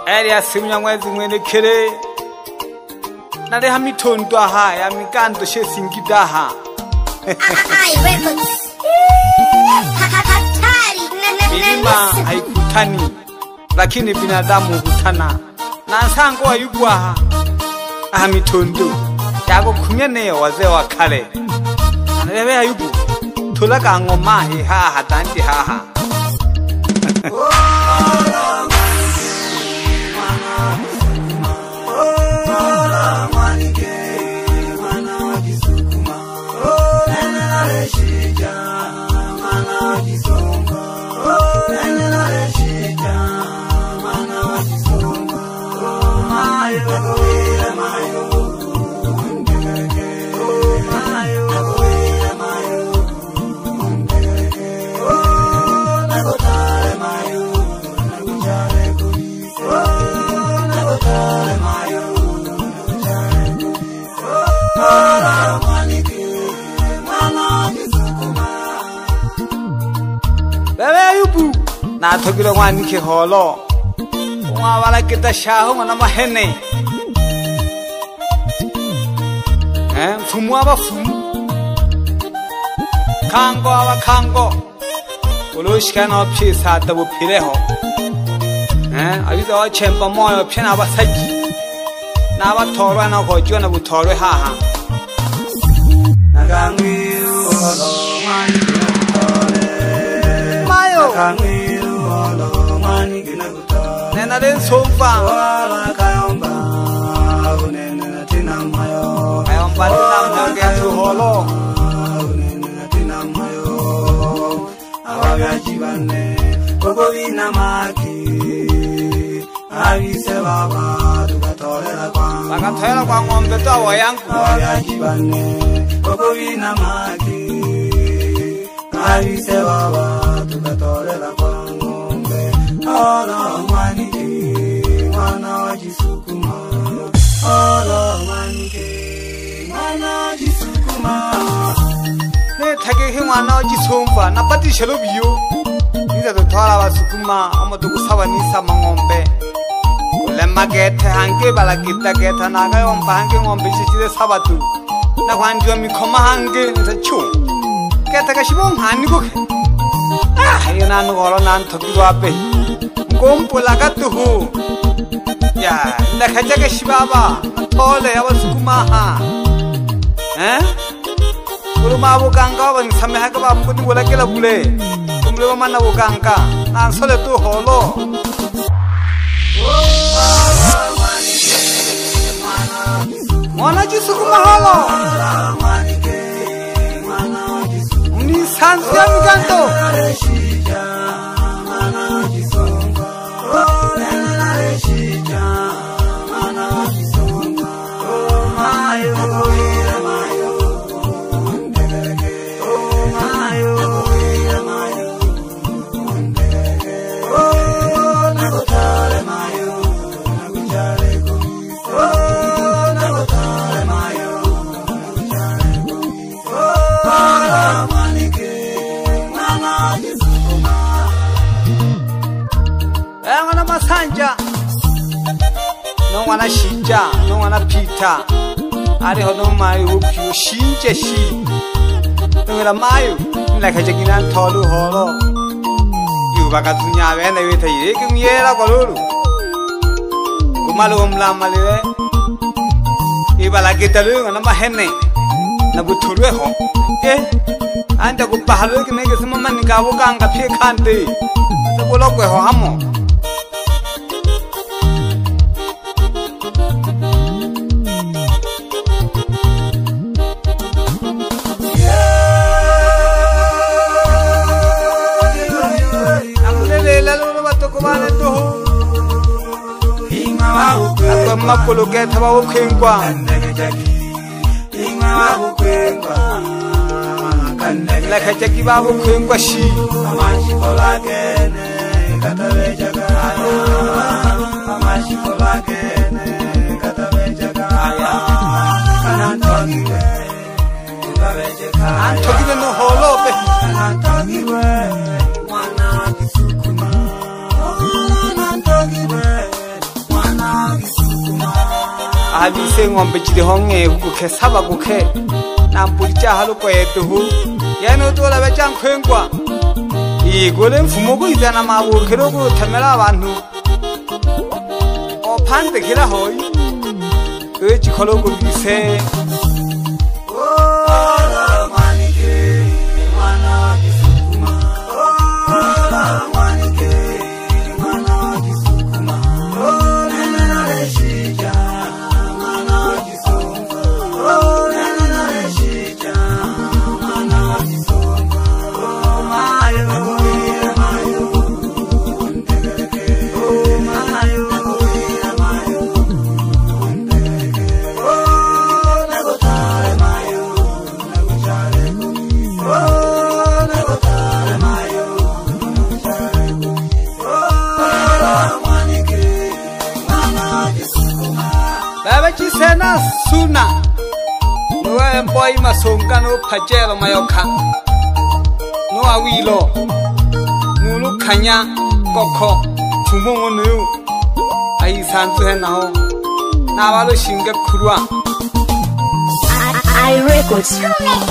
Area simnya mwezi mwene kere nale hamitondo aha ya mikando shesingida ha milima haikutani lakini binadamu hukutana na nsango hayugwa ha hamitondo yako kumyene wazee wa kale nalebe hayugu tulaga ngoma ha hatanti ha na thokilo ngwani ke holo ngwa bala kita shaho ngwana mahene fumu aba fumu kango aba kango oloshikana opchisa tabo phireho abiza wa chempa moyo phena aba saji na aba thorwa na go jona bu thorwe ha ha nakangwi holo ngwani mayo nena den sofa kayomba nena tina mayo kayomba tina ngetu holo nena tina mayo awagajibane koko vina maki avise baba tukatolera kwa ngombe tawa yangu awagajibane koko vina maki avise baba tukatolera kwa Olo manike, mwana wajisukuma. Olo manike, mwana wajisukuma. Ne thake he mwana wajisumba na pati shelo biyo. Niza to thwala wasukuma amoto kusawa nisa mangombe. Ulemma gethe hange bala kita getha naga yomba hange ngombe shishire sabatu. Na kwandiwa mikoma hange nita chu. Getha kashibo mhani koke. Yena ngolo nan thokiro ape. Kompola katuhu ya nakhaja ke shibaba thole abasukuma ha kuruma bukanga ba ngisame ha ka ba mkuti bola kela bule kumle ba mana bukanga na sole to holo mwana jisukuma holo ni sanzia mikanto Masanja no wana shija no wana pita ari hono mai upyo shinje shi ngela mayu nlakhaje kinan tholu holo yubaga dunya be ne we thaye kimyela kolulu kumalo mla malile ibala kitalu ngana mahene na buthulwe ho anda ku pahalo kine ke samamani ka bukanga phe khante sa bolokwe ho hamo makolo ke thaba o khengwa la khachaki ba bo khengwa shi amashi bola ke ne katabe jaga amashi bola ke ne katabe jaga kanantogi we katabe jaga antogi no holo be kanantogi we mwana kisukuma kanantogi we abise ngombe chidi honge hukuke saba kuke nampulcha haluko yetuhu yano tola bechang khwengwa igole mfumo ko izana mabu khero ko thamela abantu o phante khira hoy e chikholo ko bise Sena suna no boy masonga no pajero mayoka no awilo no kanya koko tumongo no ai santu hena ho na balo shinga kurwa I records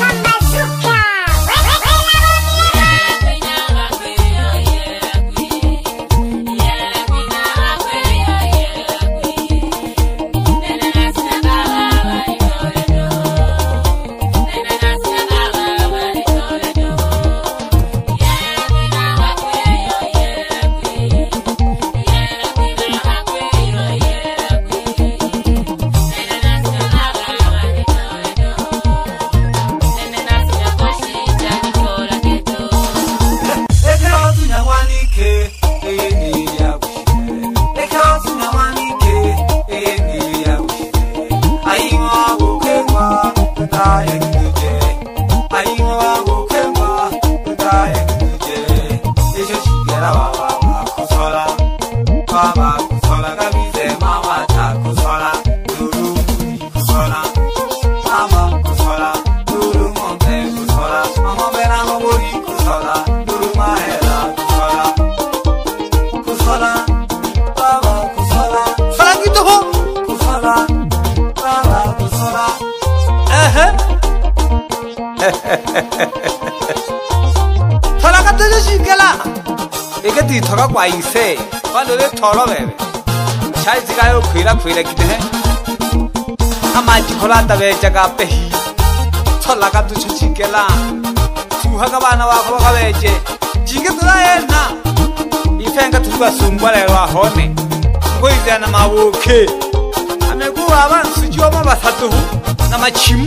Thola ka tse shikela e ke di thoka kwa ise ba le tholo bebe chai tsika yo khwila kite he ama di khola ta be ja ka pehi thola ka tse shikela fuha ka bana ba go ka beje jinge tla yena ifenga thuba sumbala wa hone go izana mabuke ame ku aba sujo ba basatu na machim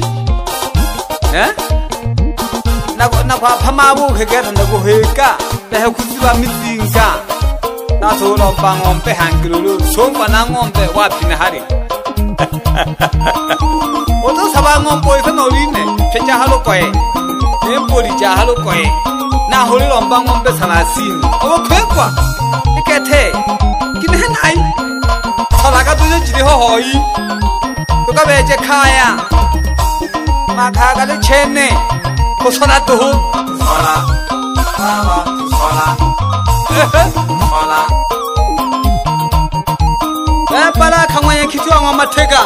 na kwa phamabu kheketa na go heka be kusiba mitsinga na solo bangombe hangilulu somba na ngombe wapi na hari oto sabangombo isano line pecha halo koe empori ja halo koe na holi lomba ngombe salasini o khekwa ikethe kinhen ai salaka tuje jiri ho hoi to ka beje khaya makha ka le chene Kosola tu, kosola, baba kosola, kosola. Bala kamanya kitu ngoma tega.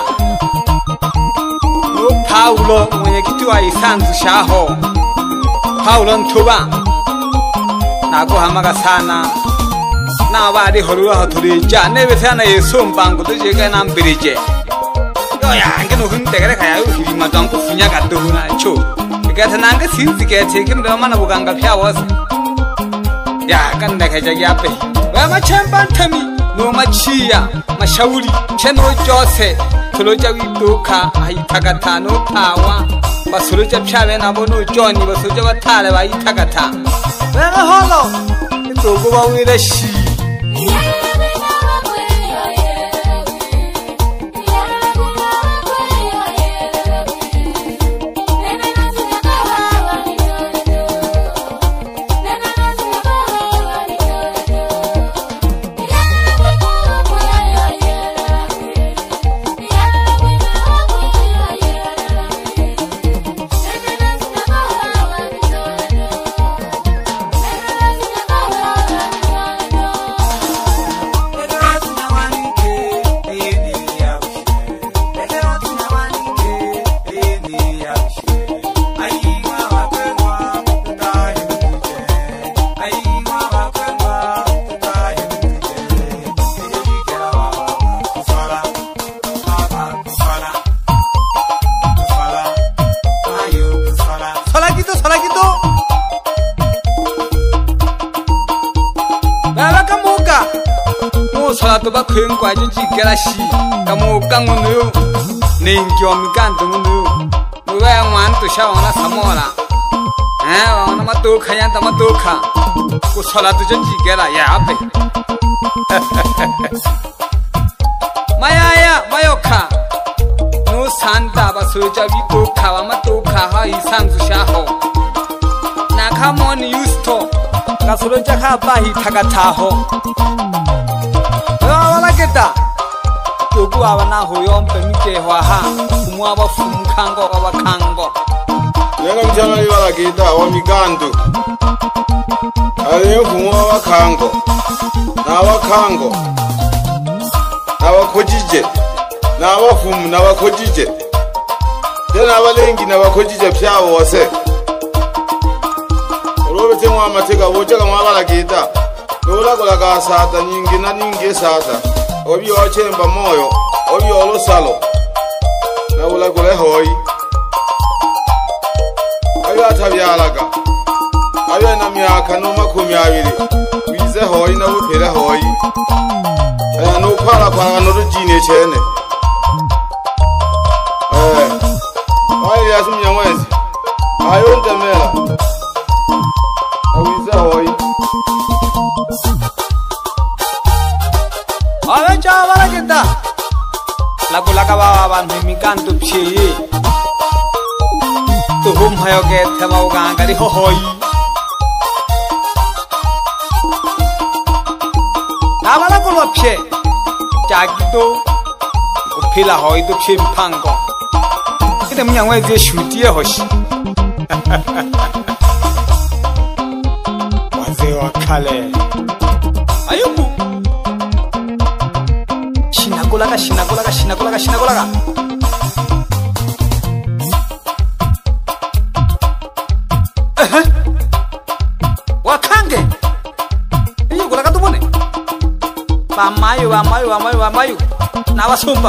No Paulo mwenye kitu aisanzu shaho. Paulo ntuba. Nago hamaga sana. Na bari horua haturi jane besana Yesu mbango tujega na mbirije. Yo ya ngeno huntegere kaya uhirima tangu funya gaduhuna cho. Gata nanga sinzi gete kimda mana buganga pya wose ya kanda kaja yape wa machamba ntami no machiya mashauri cheno jose tuloja widuka ahitagata no pawa basuluja pyabe nabo no joni basuja batale bayitagata wa holo itogo bawira shi gitu. Baba kamuka. Musala to bakhengwa jikela shi. Kamuka ngunu. Ninjo mikanto ngunu. Nuwe ngwanto shawana samora. Wana matuka yanta matuka. Kusala to jikela ya ape. Mayaya mayoka. No santa basoja bituka wamatuka ha isanzu shaho. Nakamoni yusto. Kasoloja kabahi takataho. Wala kita. Tugu awana hoyompe mike waha. Kumwaba fumukango wabakango. Yanga mchana wala kita wa migandu. Aliyo kumwa wakango. Na wakango. Na wakojije. Na wafumu na wakojije. Tena abalengi na wakojije pyabo wose. Olobete mwa mateka bochaka mwabala kita. Lola kola ka sata nyingi na nyingi sata. Obi ochemba moyo, obi olosalo. Na ula kole hoi. Ayo atabyalaga. Ayo na myaka no 20. Wize hoi na bupera hoi. Aya no kwala kwa no rujine chene. Ayo yasumya mwezi. Ayo ndemela. Awize hoi. Awe chavala kita. Lagu-lagu bawa mikanto psheye. Tuhum hayo ke thema uganga di hohoi. Navala kulo pshe. Jagito. Upila hoi do pshe mpango. Kita mnyangwe zie shutie hoshi. Wazee wa kale. Ayubu. Shinagulaga. Wakange. Iyo gulaga tubone. Bamayu. Na wasumba.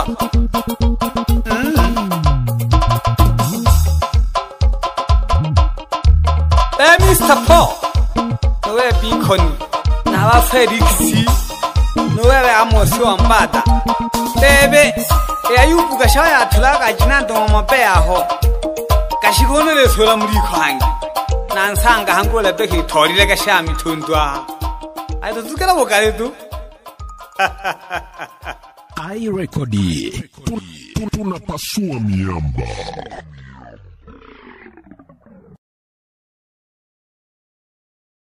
Mr. Paul. Nowe bikoni. Na wa Felixi. Nowe amosi wambata. Bebe. Ayubu gashaya tulaga jinando mape aho. Kashikono le sola muri kwangi. Nansanga hangole beki torile gashami tundwa. Aito tukela bokale tu. Ai rekodi. Tunapasua miamba.